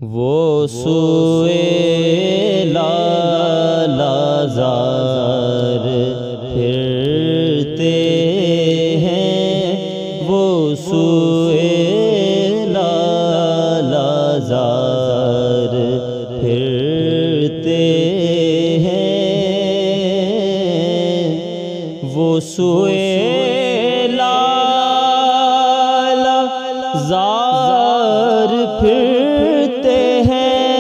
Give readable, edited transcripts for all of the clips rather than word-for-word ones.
وہ سوئے لالازار پھرتے ہیں، وہ سوئے لالازار پھرتے ہیں، وہ سوئے لالازار پھرتے ہیں،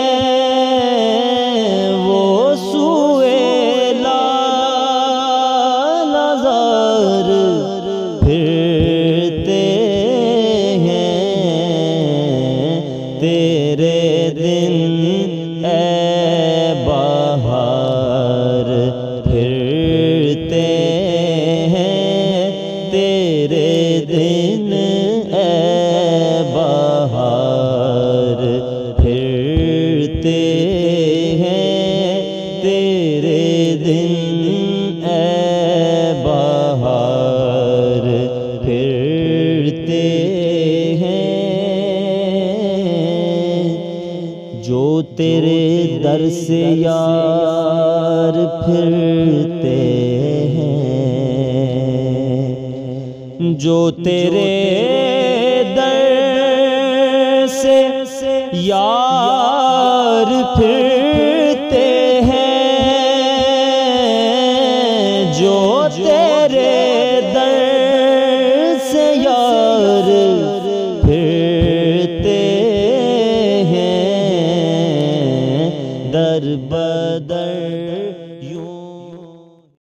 وہ سوئے لالازار پھرتے ہیں، تیرے دن اے بہار پھرتے ہیں، تیرے دن اے بہار پھرتے ہیں، تیرے دن اے بہار پھرتے ہیں، جو تیرے در سے یار پھرتے ہیں، جو تیرے در سے یار پھرتے ہیں، جو تیرے